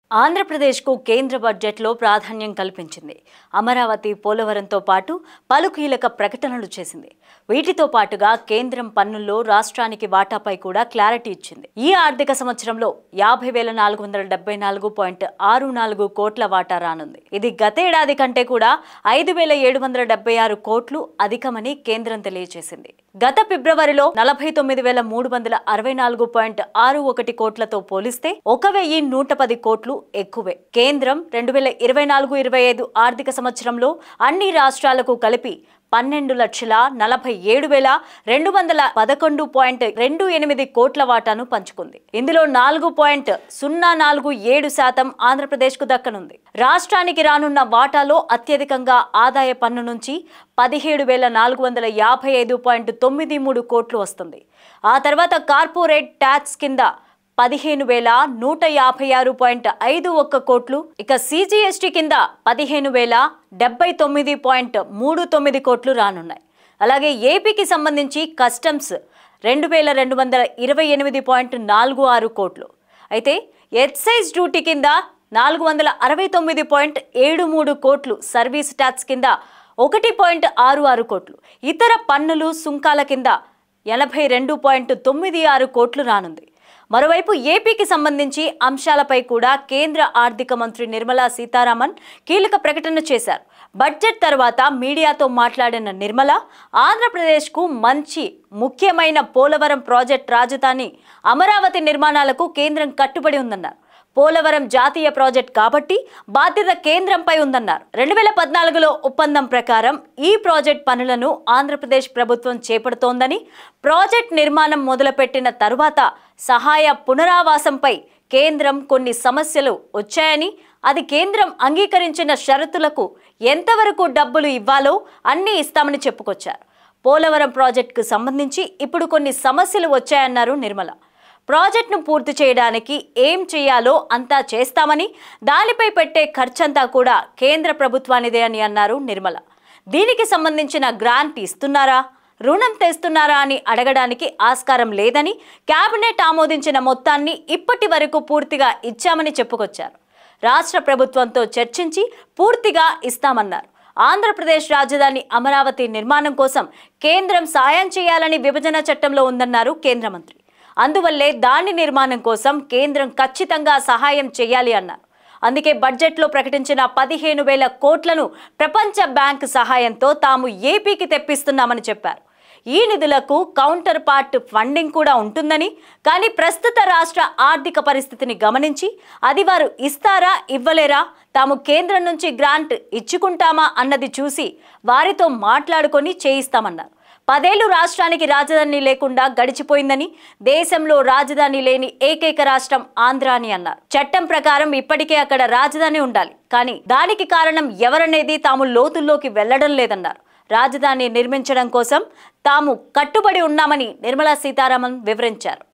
ఆంధ్రప్రదేశ్కు కేంద్ర బడ్జెట్లో ప్రాధాన్యం కల్పించింది. అమరావతి, పోలవరంతో పాటు పలు కీలక ప్రకటనలు చేసింది. వీటితో పాటుగా కేంద్రం పన్నుల్లో రాష్ట్రానికి వాటాపై కూడా క్లారిటీ ఇచ్చింది. ఈ ఆర్థిక సంవత్సరంలో 50,474.64 కోట్ల వాటా రానుంది. ఇది గతేడాది కంటే కూడా 5,776 కోట్లు అధికమని కేంద్రం తెలియజేసింది. గత ఫిబ్రవరిలో 49,164.61 కోట్లతో పోలిస్తే 1,110 కోట్లు ఎక్కువే. కేంద్రం 2024-25 ఆర్థిక సంవత్సరంలో అన్ని రాష్ట్రాలకు కలిపి 12,47,211.28 కోట్ల వాటాను పంచుకుంది. ఇందులో 4.047% ఆంధ్రప్రదేశ్కు దక్కనుంది. రాష్ట్రానికి రానున్న వాటాలో అత్యధికంగా ఆదాయ పన్ను నుంచి 17,455.93 కోట్లు వస్తుంది. ఆ తర్వాత కార్పొరేట్ ట్యాక్స్ కింద 15,156.51 కోట్లు, ఇక సిజిఎస్టీ కింద 15,079.39 కోట్లు రానున్నాయి. అలాగే ఏపీకి సంబంధించి కస్టమ్స్ 2,228.46 కోట్లు. అయితే ఎక్సైజ్ డ్యూటీ కింద 469.73 కోట్లు, సర్వీస్ ట్యాక్స్ కింద 1.66 కోట్లు, ఇతర పన్నులు సుంకాల కింద 82.96 కోట్లు రానుంది. మరోవైపు ఏపీకి సంబంధించి అంశాలపై కూడా కేంద్ర ఆర్థిక మంత్రి నిర్మలా సీతారామన్ కీలక ప్రకటన చేశారు. బడ్జెట్ తర్వాత మీడియాతో మాట్లాడిన నిర్మల, ఆంధ్రప్రదేశ్కు మంచి ముఖ్యమైన పోలవరం ప్రాజెక్ట్ రాజధాని అమరావతి నిర్మాణాలకు కేంద్రం కట్టుబడి ఉందన్నారు. పోలవరం జాతీయ ప్రాజెక్ట్ కాబట్టి బాధ్యత కేంద్రంపై ఉందన్నారు. 2014లో ఒప్పందం ప్రకారం ఈ ప్రాజెక్ట్ పనులను ఆంధ్రప్రదేశ్ ప్రభుత్వం చేపడుతోందని, ప్రాజెక్ట్ నిర్మాణం మొదలుపెట్టిన తరువాత సహాయ పునరావాసంపై కేంద్రం కొన్ని సమస్యలు వచ్చాయని, అది కేంద్రం అంగీకరించిన షరతులకు ఎంతవరకు డబ్బులు ఇవ్వాలో అన్నీ ఇస్తామని చెప్పుకొచ్చారు. పోలవరం ప్రాజెక్టుకు సంబంధించి ఇప్పుడు కొన్ని సమస్యలు వచ్చాయన్నారు నిర్మల. ప్రాజెక్టును పూర్తి చేయడానికి ఏం చేయాలో అంతా చేస్తామని, దానిపై పెట్టే ఖర్చంతా కూడా కేంద్ర ప్రభుత్వానిదే అని అన్నారు నిర్మల. దీనికి సంబంధించిన గ్రాంట్ ఇస్తున్నారా, రుణం తెస్తున్నారా అని అడగడానికి ఆస్కారం లేదని, కేబినెట్ ఆమోదించిన మొత్తాన్ని ఇప్పటి వరకు పూర్తిగా ఇచ్చామని చెప్పుకొచ్చారు. రాష్ట్ర ప్రభుత్వంతో చర్చించి పూర్తిగా ఇస్తామన్నారు. ఆంధ్రప్రదేశ్ రాజధాని అమరావతి నిర్మాణం కోసం కేంద్రం సాయం చేయాలని విభజన చట్టంలో ఉందన్నారు కేంద్ర మంత్రి. అందువల్లే దాని నిర్మాణం కోసం కేంద్రం ఖచ్చితంగా సహాయం చేయాలి అన్నారు. అందుకే బడ్జెట్లో ప్రకటించిన 15,000 కోట్లను ప్రపంచ బ్యాంక్ సహాయంతో తాము ఏపీకి తెప్పిస్తున్నామని చెప్పారు. ఈ నిధులకు కౌంటర్ పార్ట్ ఫండింగ్ కూడా ఉంటుందని, కానీ ప్రస్తుత రాష్ట్ర ఆర్థిక పరిస్థితిని గమనించి అది వారు ఇస్తారా ఇవ్వలేరా, తాము కేంద్రం నుంచి గ్రాంట్ ఇచ్చుకుంటామా అన్నది చూసి వారితో మాట్లాడుకొని చేయిస్తామన్నారు. 10 ఏళ్లు రాష్ట్రానికి రాజధాని లేకుండా గడిచిపోయిందని, దేశంలో రాజధాని లేని ఏకైక రాష్ట్రం ఆంధ్ర అని అన్నారు. చట్టం ప్రకారం ఇప్పటికే అక్కడ రాజధాని ఉండాలి, కానీ దానికి కారణం ఎవరనేది తాము లోతుల్లోకి వెళ్లడం లేదన్నారు. రాజధాని నిర్మించడం కోసం తాము కట్టుబడి ఉన్నామని నిర్మలా సీతారామన్ వివరించారు.